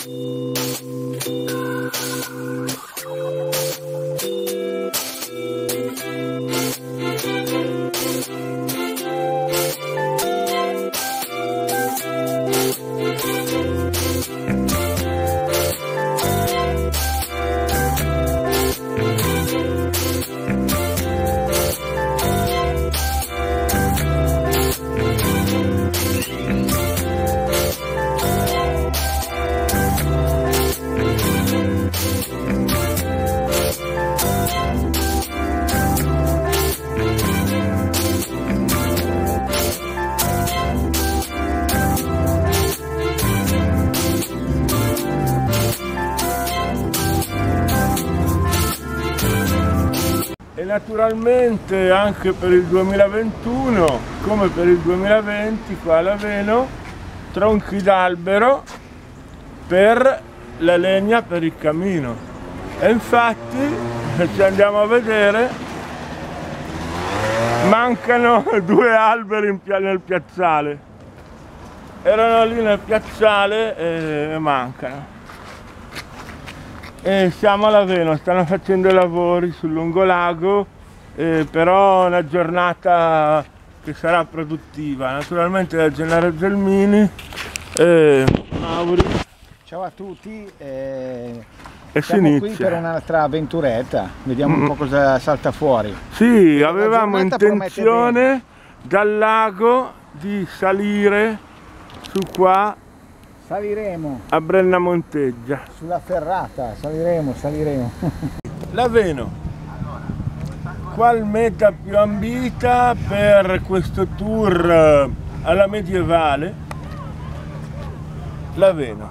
E naturalmente anche per il 2021, come per il 2020, qua a Laveno, tronchi d'albero per la legna per il camino. E infatti, se ci andiamo a vedere, mancano 2 alberi nel piazzale. Erano lì nel piazzale e mancano. E siamo a Laveno, stanno facendo i lavori sul lungolago, però è una giornata che sarà produttiva. Naturalmente da Gennaro Gelmini, Mauri. Ciao a tutti, e siamo qui per un'altra avventuretta, vediamo un po' cosa salta fuori. Sì, avevamo intenzione dal lago di salire su qua. Saliremo a Brenna Monteggia. Sulla ferrata, saliremo. Laveno, qual meta più ambita per questo tour alla medievale? Laveno.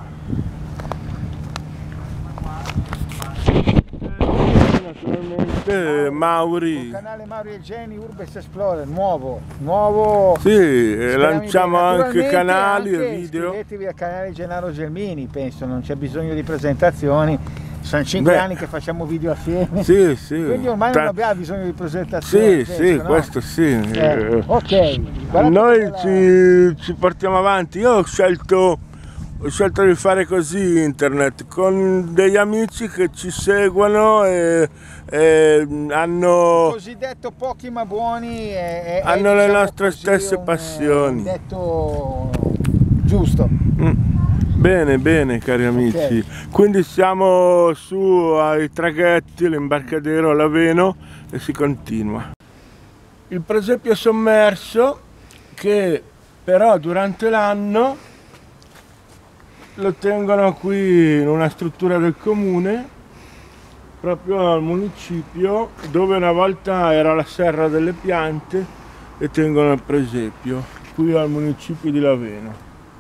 Naturalmente Mauri. Il canale Mauri e Geni Urbes Explorer, nuovo. Sì, lanciamo anche canali e video. Iscrivetevi al canale Gennaro Gelmini, penso, non c'è bisogno di presentazioni. Sono 5 anni che facciamo video assieme. Sì. Quindi ormai non abbiamo bisogno di presentazioni. Sì, no? questo sì. Ok. Noi ci portiamo avanti. Io ho scelto di fare così internet con degli amici che ci seguono e hanno il cosiddetto pochi ma buoni hanno le nostre stesse passioni. Detto giusto. Bene cari amici, okay. Quindi siamo su ai traghetti, l'imbarcadero a Laveno e si continua. Il presepio sommerso che però durante l'anno lo tengono qui in una struttura del comune, proprio al municipio, dove una volta era la serra delle piante, e tengono il presepio, qui al municipio di Laveno.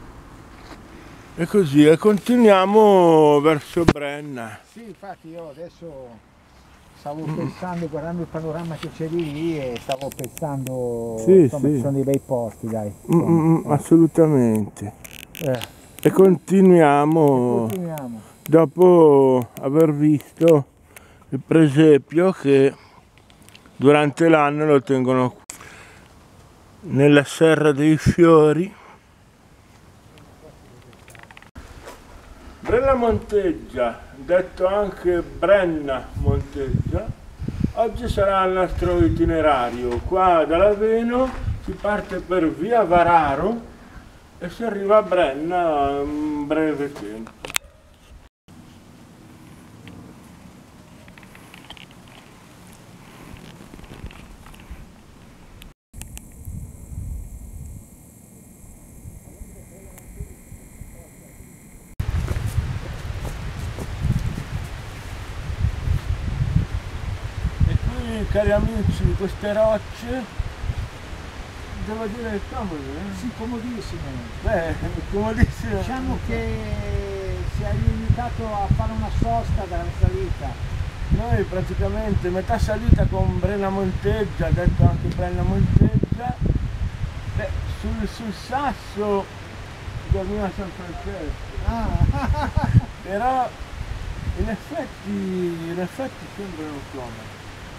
E così, e continuiamo verso Brenna. Sì, infatti io adesso stavo pensando, guardando il panorama che c'è lì, e stavo pensando, insomma, ci sono dei bei posti, dai. Assolutamente. E continuiamo dopo aver visto il presepio che durante l'anno lo tengono nella Serra dei Fiori. Brenna Monteggia, detto anche Brenna Monteggia, oggi sarà il nostro itinerario. Qua da Laveno si parte per via Vararo e si arriva a Brenna in breve tempo. E qui, cari amici, queste rocce, devo dire comode, Sì, comodissime. Comodissime. Diciamo che si è limitato a fare una sosta dalla salita. Noi praticamente metà salita con Brenna Monteggia, detto anche Brenna Monteggia, sul sasso dormiva San Francesco. Però in effetti sembrano comode.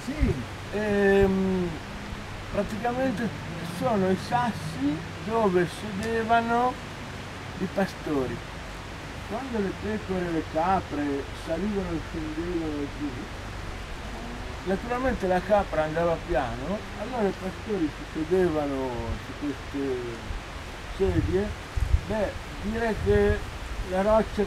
Sì. Praticamente sono i sassi dove sedevano i pastori. quando le pecore e le capre salivano e scendevano giù, naturalmente la capra andava piano, allora i pastori si sedevano su queste sedie. Beh, dire che la roccia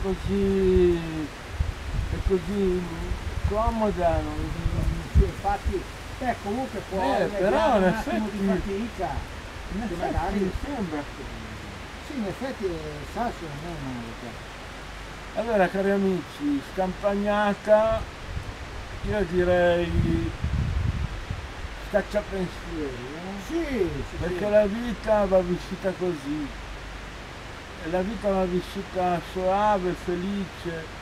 è così comoda, Sì, infatti, comunque può però in un attimo effetti, di fatica, che magari, sembra. sì, in effetti il sasso non è male. Allora, cari amici, scampagnata, io direi scacciapensieri, Sì, perché la vita va vissuta così, e la vita va vissuta soave, felice,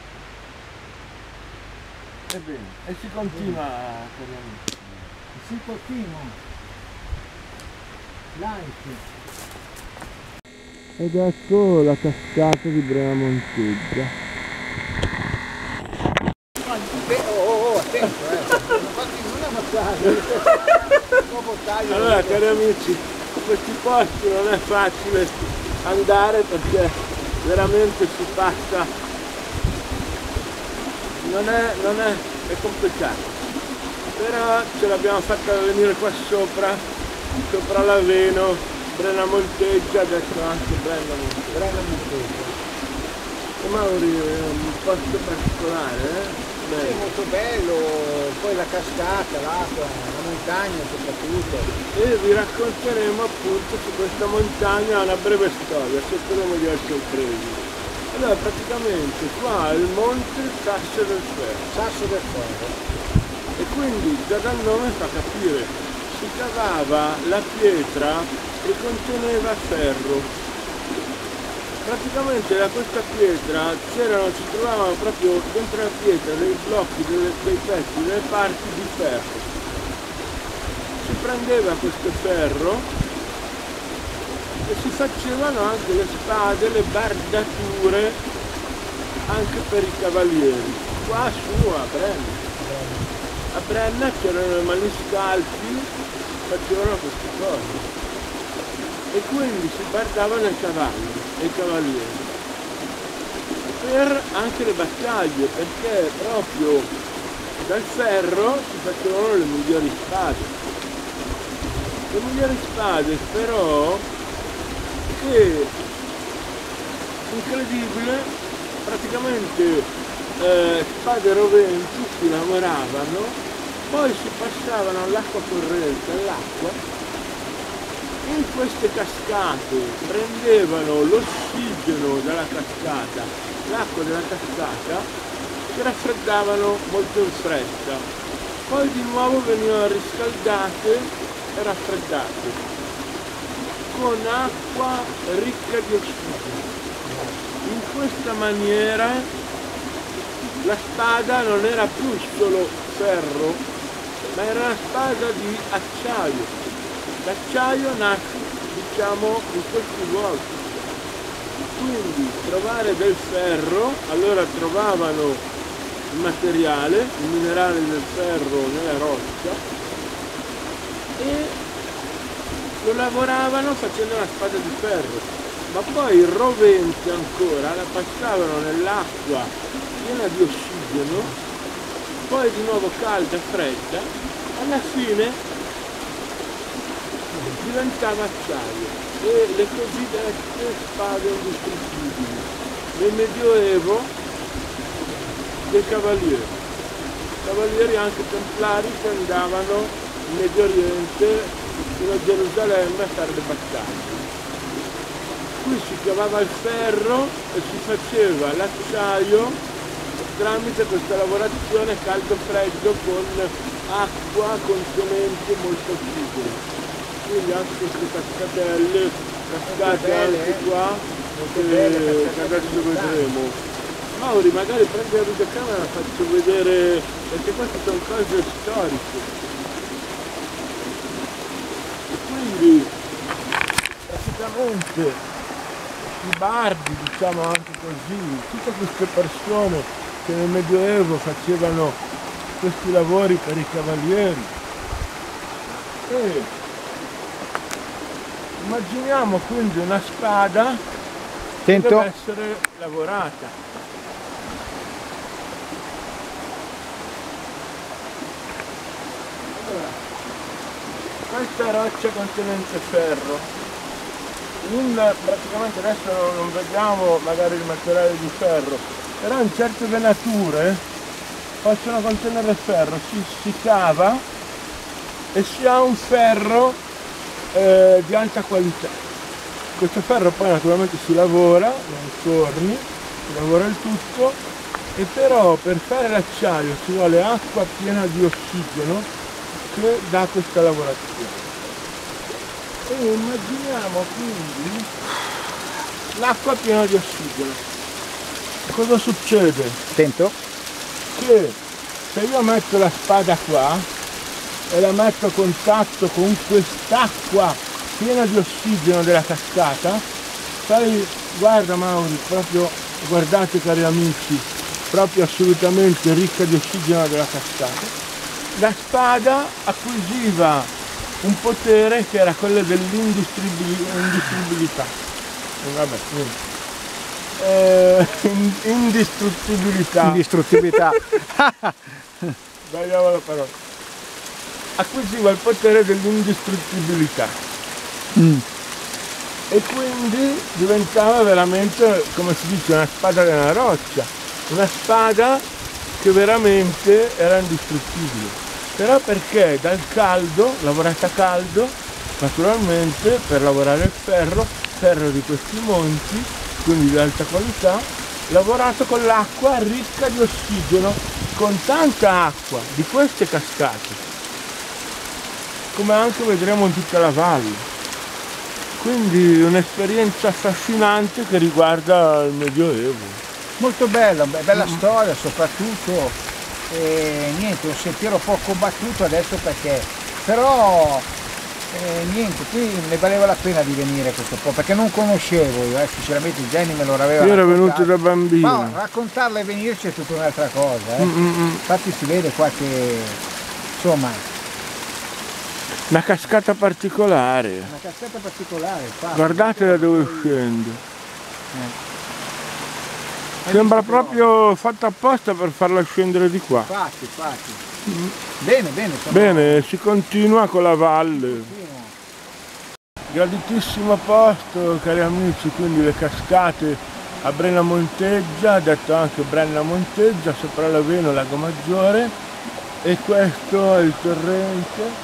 e bene, e si continua, cari amici. si continua. Like. Ed ecco la cascata di Brena Monteggia. Attento, non ammazzare. Allora, cari amici, in questi posti non è facile andare perché veramente si passa, è complicato, però ce l'abbiamo fatta venire qua sopra l'Aveno, Brena Monteggia, adesso anche Brena Monteggia. E Mauri è un posto particolare, È molto bello, poi la cascata, l'acqua, la montagna soprattutto. E vi racconteremo appunto su questa montagna una breve storia, cercheremo di essere presi. Allora praticamente qua è il monte Sasso del Ferro. E quindi già dal nome fa capire, si cavava la pietra che conteneva ferro. Praticamente da questa pietra si trovavano proprio dentro la pietra dei blocchi, dei pezzi, delle parti di ferro. Si prendeva questo ferro e si facevano anche le spade, le bardature anche per i cavalieri. Qua su a Brenna c'erano i maniscalchi, facevano queste cose. E quindi si bardavano i cavalli e i cavalieri per anche le battaglie, perché proprio dal ferro si facevano le migliori spade però che, incredibile, praticamente spade roventi si lavoravano, poi si passavano all'acqua corrente, in queste cascate prendevano l'ossigeno dalla cascata, l'acqua della cascata, si raffreddavano molto in fretta, poi di nuovo venivano riscaldate e raffreddate con acqua ricca di ossigeno. In questa maniera la spada non era più solo ferro, ma era una spada di acciaio. L'acciaio nasce, diciamo, in questi luoghi. Quindi trovare del ferro, allora trovavano il materiale, il minerale del ferro nella roccia e lo lavoravano facendo una spada di ferro, ma poi il rovente ancora la passavano nell'acqua piena di ossigeno, poi di nuovo calda, fredda, alla fine diventava acciaio e le cosiddette spade indistruttibili nel Medioevo dei cavalieri anche templari che andavano in Medio Oriente fino a Gerusalemme a fare le battaglie. Qui si cavava il ferro e si faceva l'acciaio tramite questa lavorazione caldo-freddo con acqua contenente molto ossigeno. Quindi anche queste cascatelle, cascate anche qua, che adesso vedremo. Mauri, magari prendi la videocamera e faccio vedere, perché queste sono cose storiche. E quindi praticamente i bardi, diciamo anche così, tutte queste persone che nel Medioevo facevano questi lavori per i cavalieri. E immaginiamo quindi una spada Attento. Deve essere lavorata. Allora, questa roccia contenente ferro, praticamente adesso non vediamo magari il materiale di ferro, però in certe venature possono contenere ferro, si cava e si ha un ferro di alta qualità. Questo ferro poi naturalmente si lavora nei forni, si lavora il tutto, e però per fare l'acciaio ci vuole acqua piena di ossigeno che dà questa lavorazione. E immaginiamo quindi l'acqua piena di ossigeno. Cosa succede? Attento. Che se io metto la spada qua e la metto a contatto con quest'acqua piena di ossigeno della cascata, guarda Mauri, proprio, guardate cari amici, proprio assolutamente ricca di ossigeno della cascata, la spada acquisiva un potere che era quello dell'indistruttibilità. Vabbè, indistruttibilità. Indistruttibilità. Sbagliavo la parola. Acquisiva il potere dell'indistruttibilità. E quindi diventava veramente, come si dice, una spada della roccia, una spada che veramente era indistruttibile. Però perché dal caldo, lavorata a caldo, naturalmente per lavorare il ferro di questi monti, quindi di alta qualità, lavorato con l'acqua ricca di ossigeno, con tanta acqua di queste cascate, come anche vedremo in tutta la valle. Quindi un'esperienza affascinante che riguarda il Medioevo. Molto bella, bella storia soprattutto. Niente, un sentiero poco battuto adesso perché, però niente, qui ne valeva la pena di venire questo po', perché non conoscevo io, sinceramente Jenny me lo aveva raccontato. Io ero venuto da bambino. Ma raccontarla e venirci è tutta un'altra cosa, Infatti si vede qua che, insomma, una cascata particolare. Una cascata particolare, infatti. Guardate da dove scende. Sembra proprio fatta apposta per farla scendere di qua. Infatti. Bene. Bene, si continua con la valle. Graditissimo posto, cari amici, quindi le cascate a Brenna Monteggia, detto anche Brenna Monteggia, sopra l'Aveno, Lago Maggiore, e questo è il torrente.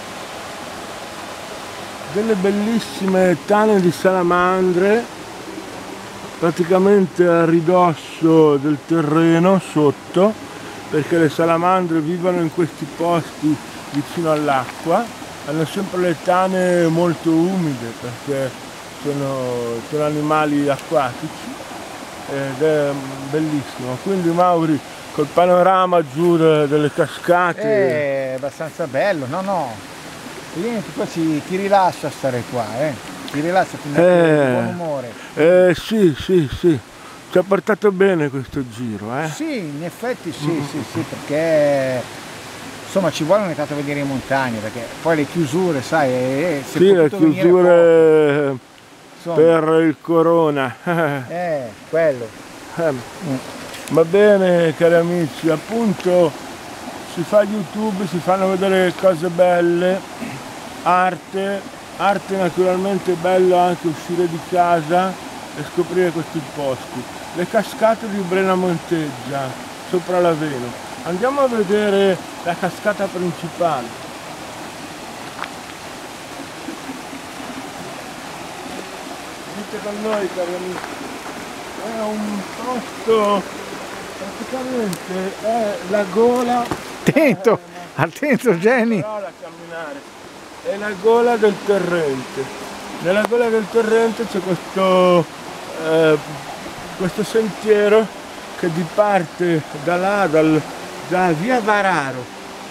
Delle bellissime tane di salamandre praticamente a ridosso del terreno sotto, perché le salamandre vivono in questi posti vicino all'acqua, hanno sempre le tane molto umide perché sono animali acquatici ed è bellissimo. Quindi Mauri, col panorama giù delle cascate, è abbastanza bello, no, niente, poi ti rilassa stare qua, ti rilassa, ti mette di buon umore. Sì, ci ha portato bene questo giro, Sì, in effetti sì, perché insomma ci vuole ogni tanto vedere in montagna, perché poi le chiusure, sai, sì, le chiusure per il corona. Quello. Va bene cari amici, appunto si fa YouTube, si fanno vedere cose belle, arte naturalmente, è bello anche uscire di casa e scoprire questi posti. Le cascate di Brenna Monteggia, sopra l'Aveno. Andiamo a vedere la cascata principale. Venite con noi cari amici. È un posto, praticamente è la gola. Attento Jenny! È la gola del torrente. Nella gola del torrente c'è questo sentiero che diparte da là, da via Vararo.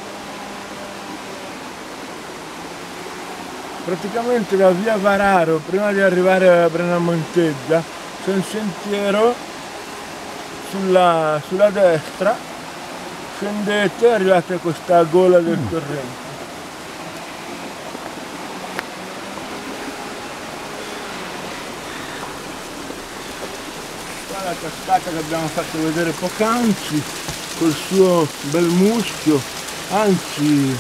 Praticamente da via Vararo, prima di arrivare a Brenna Monteggia, c'è un sentiero sulla destra, scendete e arrivate a questa gola del torrente. qua la cascata che abbiamo fatto vedere poc'anzi, col suo bel muschio, anzi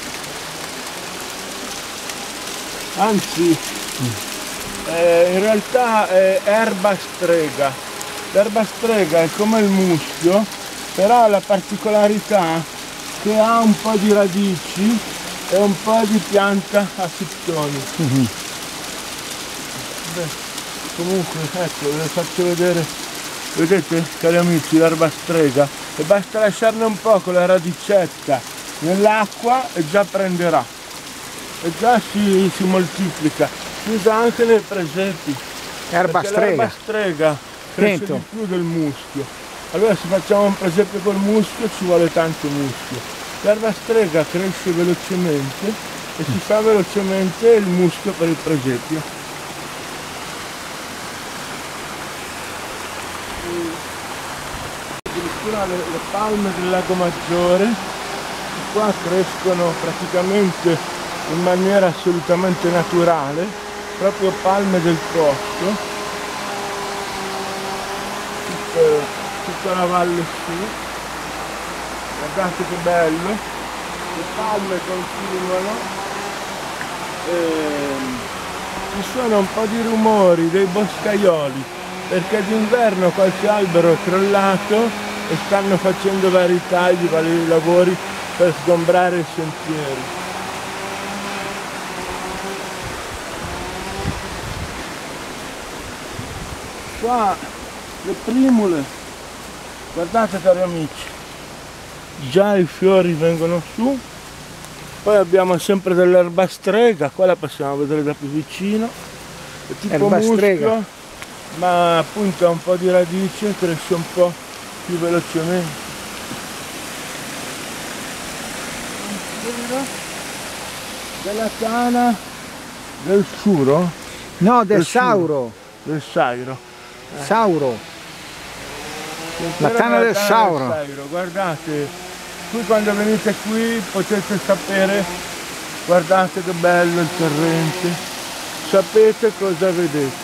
in realtà è erba strega. L'erba strega è come il muschio, però ha la particolarità che ha un po' di radici e un po' di pianta a fittoni. Comunque ecco, ve lo faccio vedere, vedete cari amici, l'erba strega, e basta lasciarne un po' con la radicetta nell'acqua e già prenderà, e già si moltiplica. Si usa anche nei presepi, Erba strega. l'erba strega cresce di più del muschio. Allora se facciamo un presepio col muschio ci vuole tanto muschio. L'erba strega cresce velocemente e si fa velocemente il muschio per il presepio. Addirittura le palme del Lago Maggiore qua crescono praticamente in maniera assolutamente naturale, proprio palme del posto, tutta la valle su, guardate che bello, le palme continuano, ci sono un po' di rumori dei boscaioli, perché d'inverno qualche albero è crollato e stanno facendo vari tagli, vari lavori per sgombrare i sentieri. Qua le primule, guardate cari amici, già i fiori vengono su, poi abbiamo sempre dell'erba strega, qua la possiamo vedere da più vicino, è tipo Erba muschio, strega, ma appunto ha un po' di radice, cresce un po' più velocemente. Della tana del suro? no, del sauro, Del sairo. sauro, la tana del sauro. Guardate, qui quando venite qui potete sapere, guardate che bello il torrente, sapete cosa vedete,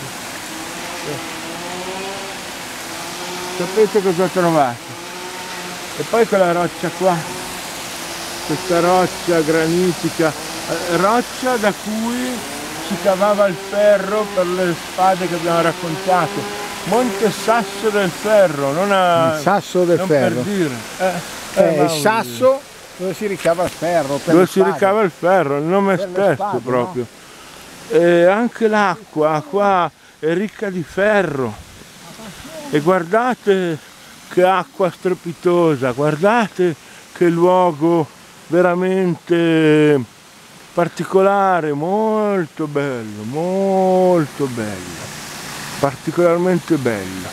sapete cosa trovate. E poi quella roccia qua, questa roccia granitica, roccia da cui si cavava il ferro per le spade che abbiamo raccontato. Monte Sasso del Ferro, non a... Sasso del non ferro. per dire. Il sasso dove si ricava il ferro. Per dove le si spade. ricava il ferro, il nome Per le stesso spade, proprio. E anche l'acqua qua è ricca di ferro. E guardate che acqua strepitosa, guardate che luogo veramente particolare, molto bello, particolarmente bello.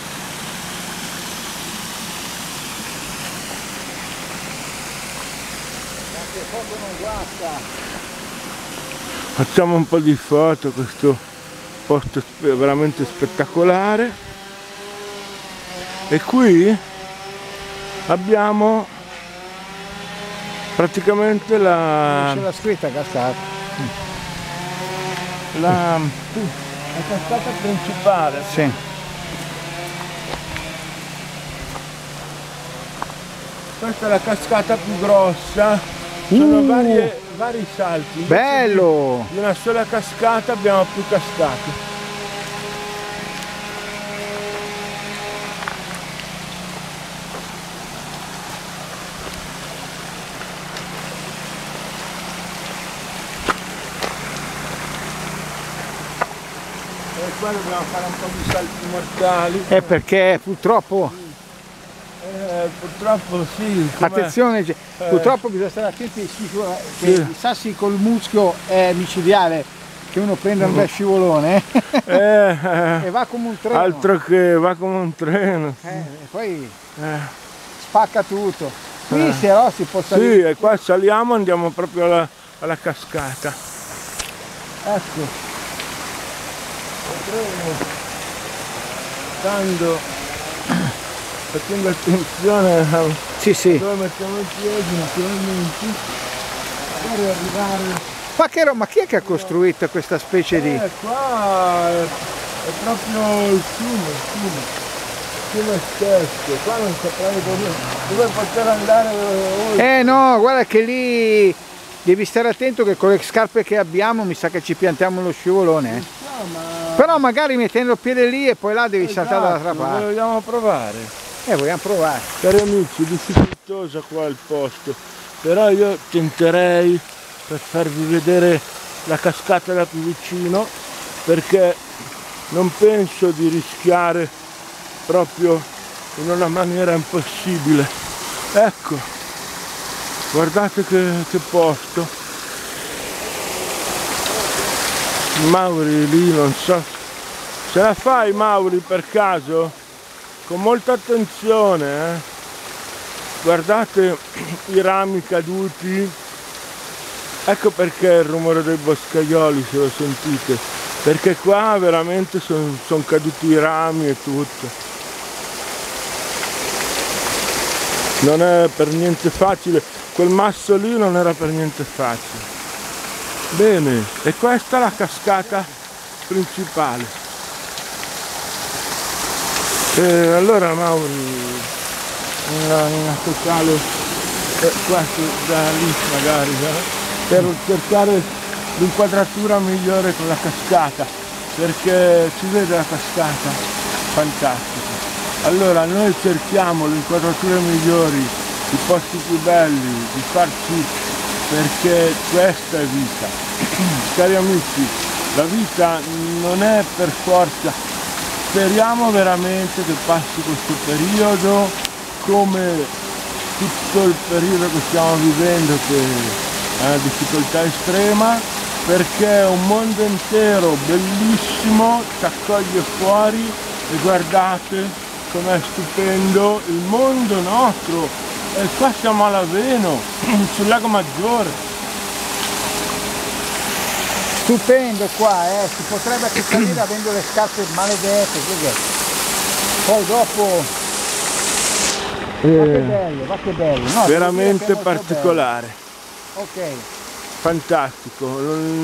Anche il fuoco non guasta. Facciamo un po' di foto, questo posto veramente spettacolare. E qui abbiamo praticamente C'è la scritta cascata. la cascata principale. Sì. Questa è la cascata più grossa, sono vari salti. Invece Bello! di una sola cascata abbiamo più cascate. E qua dobbiamo fare un po' di salti mortali. Perché purtroppo, Purtroppo sì. attenzione, purtroppo bisogna stare attenti che i sassi col muschio è micidiale, che uno prende un bel scivolone e va come un treno. Altro che va come un treno. E poi spacca tutto. Qui se no si può Sì, salire. e qua saliamo, andiamo proprio alla cascata. Ecco. Potremo, facendo attenzione a Sì. dove mettiamo i piedi, naturalmente, magari arrivare. Ma chi è che ha costruito questa specie di... Qua è proprio il fiume. fiume stesso, qua non saprei dove poter andare. No, guarda che lì devi stare attento che con le scarpe che abbiamo mi sa che ci piantiamo lo scivolone. Però magari mettendo il piede lì e poi là devi saltare dall'altra parte. Vogliamo provare. Vogliamo provare. Cari amici, è difficoltoso qua il posto, però io tenterei per farvi vedere la cascata da più vicino, perché non penso di rischiare proprio in una maniera impossibile. Ecco, guardate che posto. Mauri lì, non so, ce la fai Mauri per caso? Con molta attenzione, guardate i rami caduti. Ecco perché il rumore dei boscaioli, se lo sentite, perché qua veramente sono caduti i rami e tutto. Non è per niente facile, quel masso lì non era per niente facile. Bene, e questa è la cascata principale. E allora Mauri, una totale, qua da lì magari, per cercare l'inquadratura migliore con la cascata, perché si vede la cascata, fantastica. Allora noi cerchiamo le inquadrature migliori, i posti più belli, di farci, perché questa è vita. Cari amici, la vita non è per forza, speriamo veramente che passi questo periodo come tutto il periodo che stiamo vivendo, che è una difficoltà estrema, perché un mondo intero bellissimo ci accoglie fuori e guardate com'è stupendo il mondo nostro. E qua siamo a Laveno, sul lago Maggiore. Stupendo qua, si potrebbe anche salire avendo le scarpe maledette, poi dopo va che bello, no, veramente particolare. Ok. Fantastico.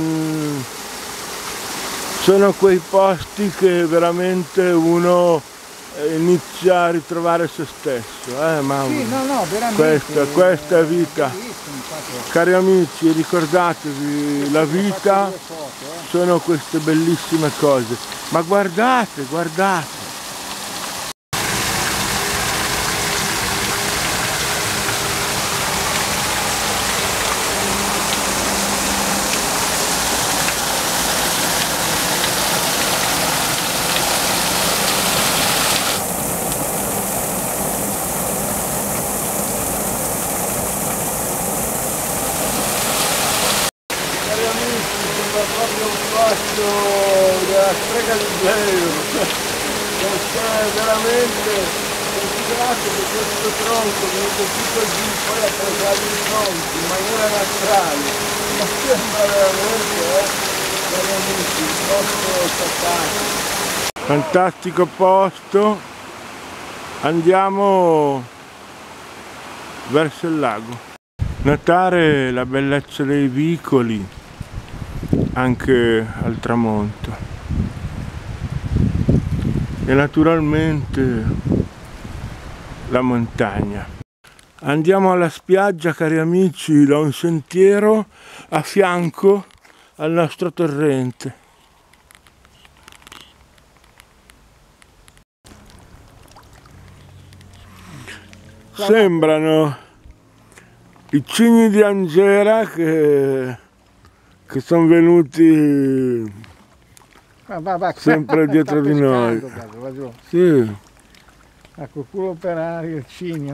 Sono quei posti che veramente uno inizia a ritrovare se stesso, ma sì, no, veramente, questa è vita. Cari amici, ricordatevi, la vita sono queste bellissime cose, ma guardate, guardate. Proprio un posto della strega di Blair, perché veramente considerate che questo tronco venuto tutto giù, poi ha preso il tronco in maniera naturale, ma sembra veramente, cari amici, un posto fantastico. Fantastico posto, andiamo verso il lago. Notare la bellezza dei vicoli anche al tramonto e naturalmente la montagna. Andiamo alla spiaggia, cari amici, da un sentiero a fianco al nostro torrente. Sembrano i cigni di Angera che sono venuti sempre dietro di noi. Sì. Ecco, culo operario, il cigno.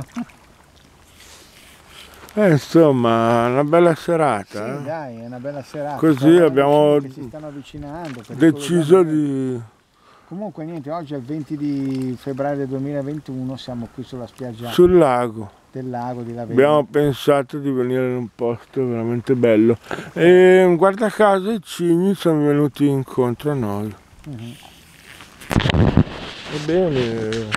Insomma, una bella serata. Sì, dai, è una bella serata. Così abbiamo che si stanno avvicinando, deciso di... Comunque niente, oggi è il 20 di febbraio del 2021, siamo qui sulla spiaggia sul lago. Del lago di Laveno. Abbiamo pensato di venire in un posto veramente bello e guarda caso i cigni sono venuti incontro a noi. Ebbene,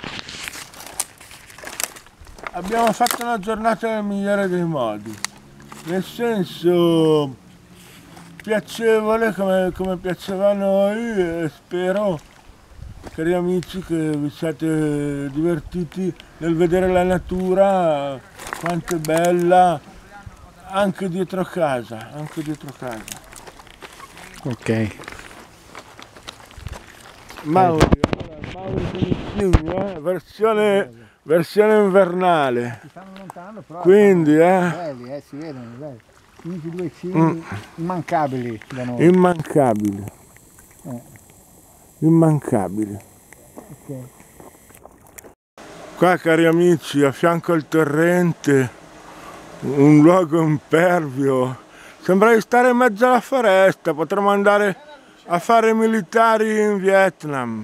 abbiamo fatto una giornata nel migliore dei modi, nel senso piacevole come piaceva a noi, e spero cari amici, che vi siate divertiti nel vedere la natura, quanto è bella, anche dietro casa, Ok. Mauri, versione invernale. Si stanno allontanando, però Quindi, belli, si vedono, belli. Quindi due cigni immancabili da noi. immancabili. Immancabili. Ok. Qua, cari amici, a fianco al torrente, un luogo impervio. Sembra di stare in mezzo alla foresta, potremmo andare a fare militari in Vietnam.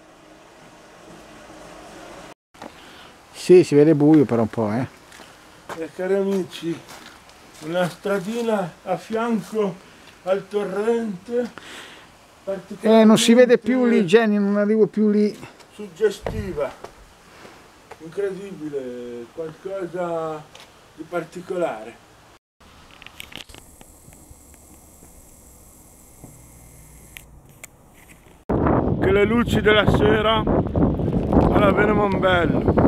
Sì, si vede buio per un po', eh. Cari amici, una stradina a fianco al torrente. Non si vede più lì, Jenny, non arrivo più lì. Suggestiva, incredibile, qualcosa di particolare. Che le luci della sera alla Vene Mombello.